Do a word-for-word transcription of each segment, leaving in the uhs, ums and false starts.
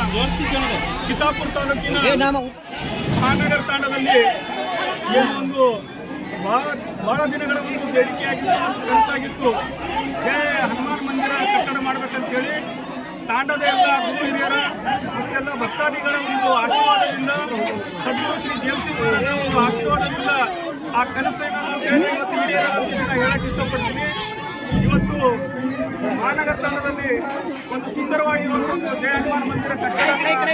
ಚಿತ್ತಾಪುರ ತಾಲೂಕಿನ ಮಹಾನಗರ ತಾಂಡದಲ್ಲಿ ಒಂದು ಬಹಳ ಬಹಳ ದಿನಗಳ ಒಂದು ಬೇಡಿಕೆಯಾಗಿತ್ತು, ಕನಸಾಗಿತ್ತು. ಜಯ ಹನುಮಾನ್ ಮಂದಿರ ಕಟ್ಟಡ ಮಾಡಬೇಕಂತ ಹೇಳಿ ತಾಂಡದ ಎಲ್ಲ ಗುರು ಹಿರಿಯರ ಮತ್ತೆಲ್ಲ ಭಕ್ತಾದಿಗಳ ಒಂದು ಆಶೀರ್ವಾದದಿಂದ ಸದ್ಗುರು ಶ್ರೀ ಜೇಮ್ಸಿ ಒಂದು ಆಶೀರ್ವಾದದಿಂದ ಆ ಕನಸನ್ನು ಇವತ್ತು ಹಿರಿಯರ ಹೇಳಕ್ಕೆ ಇಷ್ಟಪಡ್ತೀನಿ. ಇವತ್ತು ಮಹಾನಗರ ತಾಂಡದಲ್ಲಿ ಒಂದು ಸುಂದರವಾಗಿರುವ ಒಂದು ಜಯ ಹನುಮಾನ್ ಮಂದಿರ ಕಟ್ಟಡ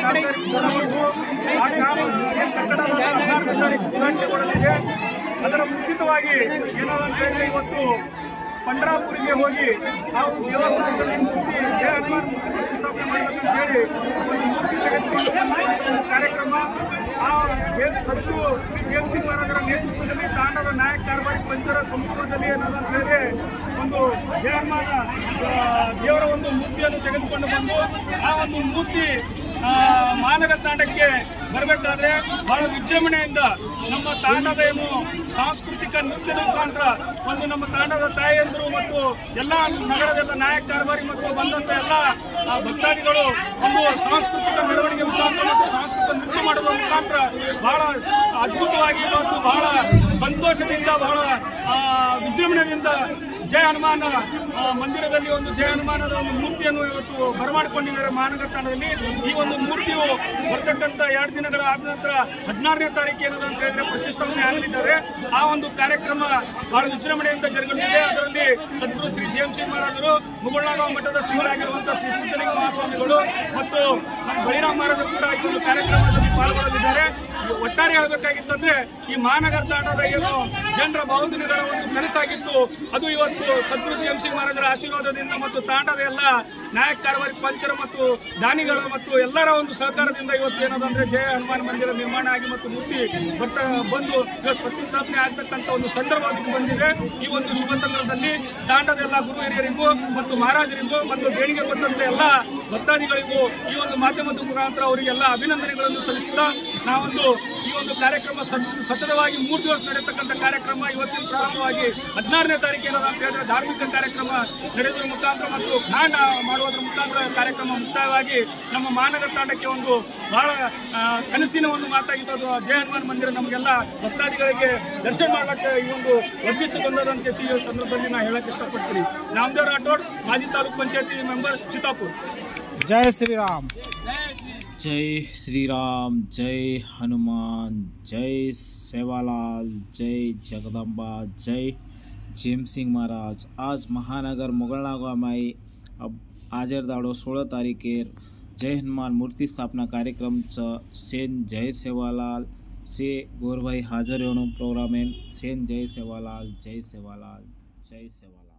ಉದ್ಘಾಟನೆಗೊಳ್ಳಲಿದೆ. ಅದರ ಮುಂಚಿತವಾಗಿ ಏನಾದಂತ ಹೇಳಿದ್ರೆ ಇವತ್ತು ಪಂಡ್ರಾಪುರಿಗೆ ಹೋಗಿ ನಾವು ದೇವಸ್ಥಾನದಲ್ಲಿ ಮೂರ್ತಿ ಜಯ ಹನುಮಾನ್ ಮೂರ್ತಿ ಪ್ರತಿಷ್ಠಾಪನೆ ಮಾಡಬೇಕಂತ ಹೇಳಿ ಒಂದು ಮೂರ್ತಿ ತೆಗೆದುಕೊಂಡು ಕಾರ್ಯಕ್ರಮ ಆ ಸದ್ಗುರು ಶ್ರೀ ಜೇಮ್ಸಿ ಮಹಾರಾಜರ ನೇತೃತ್ವದಲ್ಲಿ ತಾಂಡದ ನಾಯಕ ಕಾರ್ಬಾರಿ ಪಂಚರ ಸಂಪೂರ್ಣದಲ್ಲಿ ಏನಾದಂತ ಹೇಳಿದ್ರೆ ಒಂದು ಜಯ ಹನುಮಾನ ದೇವರ ಒಂದು ಮೂರ್ತಿಯನ್ನು ತೆಗೆದುಕೊಂಡು ಬಂದು ಆ ಒಂದು ಮೂರ್ತಿ ಮಹಾನಗರ ತಾಂಡಕ್ಕೆ ಬರಬೇಕಾದ್ರೆ ಬಹಳ ವಿಜೃಂಭಣೆಯಿಂದ ನಮ್ಮ ತಾಂಡದ ಏನು ಸಾಂಸ್ಕೃತಿಕ ನೃತ್ಯದ ಮುಖಾಂತರ ಒಂದು ನಮ್ಮ ತಾಂಡದ ತಾಯಿಯಂದರು ಮತ್ತು ಎಲ್ಲ ನಗರದ ನಾಯಕ ಕಾರ್ಬಾರಿ ಮತ್ತು ಬಂದಂತ ಎಲ್ಲ ಭಕ್ತಾದಿಗಳು ಒಂದು ಸಾಂಸ್ಕೃತಿಕ ಮೆರವಣಿಗೆ ಮುಖಾಂತರ ಮತ್ತು ಸಾಂಸ್ಕೃತಿಕ ನೃತ್ಯ ಮಾಡುವ ಮುಖಾಂತರ ಬಹಳ ಅದ್ಭುತವಾಗಿ ಮತ್ತು ಬಹಳ ಸಂತೋಷದಿಂದ ಬಹಳ ವಿಜೃಂಭಣೆಯಿಂದ ಜಯ ಹನುಮಾನ ಮಂದಿರದಲ್ಲಿ ಒಂದು ಜಯ ಹನುಮಾನದ ಒಂದು ಮೂರ್ತಿಯನ್ನು ಇವತ್ತು ಬರಮಾಡಿಕೊಂಡಿದ್ದಾರೆ ಮಹಾನಗರ ತಾಂಡದಲ್ಲಿ. ಈ ಒಂದು ಮೂರ್ತಿಯು ಬರ್ತಕ್ಕಂಥ ಎರಡು ದಿನಗಳ ಆದ ನಂತರ ಹದಿನಾರನೇ ತಾರೀಕು ಏನದು ಅಂತ ಹೇಳಿದ್ರೆ ಪ್ರತಿಷ್ಠಾಪನೆ ಆಗಲಿದ್ದಾರೆ. ಆ ಒಂದು ಕಾರ್ಯಕ್ರಮ ಬಹಳ ವಿಜೃಂಭಣೆಯಿಂದ ಜರುಗಲಿದೆ. ಅದರಲ್ಲಿ ಸದ್ಗುರು ಶ್ರೀ ಜೇಮ್ಸಿ ಮಹಾರಾಜರು, ಮುಗುಳ್ನಾಗಾಂವ ಮಠದ ಶ್ರೀಗಳಾಗಿರುವಂತಹ ಶ್ರೀ ಸಿದ್ದಲಿಂಗ ಮಹಾಸ್ವಾಮಿಗಳು ಮತ್ತು ನಮ್ಮ ಬಳಿರಾಮ ಮಹಾರಾಜರು ಕೂಡ ಈ ಒಂದು ಕಾರ್ಯಕ್ರಮದಲ್ಲಿ ಪಾಲ್ಗೊಳ್ಳಲಿದ್ದಾರೆ. ಒಟ್ಟಾರೆ ಹೇಳಬೇಕಾಗಿತ್ತಂದ್ರೆ ಈ ಮಹಾನಗರ ತಾಂಡದ ಏನು ಜನರ ಬಹುದಿನಗಳ ಒಂದು ಕನಸಾಗಿತ್ತು, ಅದು ಇವತ್ತು ಸದ್ಗುರು ಜೇಮ್ಸಿ ಮಹಾರಾಜರ ಆಶೀರ್ವಾದದಿಂದ ಮತ್ತು ತಾಂಡದ ಎಲ್ಲ ನಾಯಕ ಕಾರ್ಬಾರಿ ಪಂಚರ ಮತ್ತು ದಾನಿಗಳು ಮತ್ತು ಎಲ್ಲರ ಒಂದು ಸಹಕಾರದಿಂದ ಇವತ್ತು ಏನದಂದ್ರೆ ಜಯ ಹನುಮಾನ್ ಮಂದಿರ ನಿರ್ಮಾಣ ಆಗಿ ಮತ್ತು ಮೂರ್ತಿ ಬಟ್ಟ ಬಂದು ಇವತ್ತು ಪ್ರತಿಷ್ಠಾಪನೆ ಆಗ್ತಕ್ಕಂಥ ಒಂದು ಸಂದರ್ಭಕ್ಕೆ ಬಂದಿದೆ. ಈ ಒಂದು ಶುಭ ಸಂದರ್ಭದಲ್ಲಿ ತಾಂಡದ ಎಲ್ಲ ಗುರು ಹಿರಿಯರಿಗೂ ಮತ್ತು ಮಹಾರಾಜರಿಗೂ ಮತ್ತು ದೇಣಿಗೆ ಕೊಟ್ಟಂತ ಎಲ್ಲ ಭಕ್ತಾದಿಗಳಿಗೂ ಈ ಒಂದು ಮಾಧ್ಯಮದ ಮುಖಾಂತರ ಅವರಿಗೆಲ್ಲ ಅಭಿನಂದನೆಗಳನ್ನು ಸಲ್ಲಿಸುತ್ತಾ ನಾವೊಂದು ಈ ಒಂದು ಕಾರ್ಯಕ್ರಮ ಸತತವಾಗಿ ಮೂರು ದಿವಸ ನಡೆಯತಕ್ಕಂಥ ಕಾರ್ಯಕ್ರಮ ಇವತ್ತಿನ ಪ್ರಾರಂಭವಾಗಿ ಹದಿನಾರನೇ ತಾರೀಕು ಏನದ ಅಂತ ಹೇಳಿದ್ರೆ ಧಾರ್ಮಿಕ ಕಾರ್ಯಕ್ರಮ ನಡೆಯುವುದರ ಮುಖಾಂತರ ಮತ್ತು ಜ್ಞಾನ ಮಾಡುವುದರ ಮುಖಾಂತರ ಕಾರ್ಯಕ್ರಮ ಮುಕ್ತಾಯವಾಗಿ ನಮ್ಮ ಮಹಾನಗರ ತಾಂಡಕ್ಕೆ ಒಂದು ಬಹಳ ಕನಸಿನ ಒಂದು ಮಾತಾಗಿತ್ತು. ಅದು ಜಯ ಹನುಮಾನ್ ಮಂದಿರ ನಮಗೆಲ್ಲ ಭಕ್ತಾದಿಗಳಿಗೆ ದರ್ಶನ ಮಾಡಲಿಕ್ಕೆ ಈ ಒಂದು ಒದಗಿಸಿ ಬಂದದಂತೆ ಈ ಸಂದರ್ಭದಲ್ಲಿ ನಾನು ಹೇಳಕ್ಕೆ ಇಷ್ಟಪಡ್ತೀನಿ. ನಾಮದೇವ್ ರಾಠೋಡ್, ಮಾಜಿ ತಾಲೂಕ್ ಪಂಚಾಯತಿ ಮೆಂಬರ್, ಚಿತ್ತಾಪುರ. जय श्री राम, जय श्री राम, जय हनुमान, जय सेवालाल, जय जगदम्बा, जय जेम सिंग महाराज. आज महानगर मुगळनागांव माई अब आजर दाडो सोळा तारीखेर जय हनुमान मूर्ति स्थापना कार्यक्रमचं सेन जय सेवालाल से गोरभाई हाजर येऊन प्रोग्रामेन सेन जय सेवालाल, जय सेवालाल, जय सेवालाल.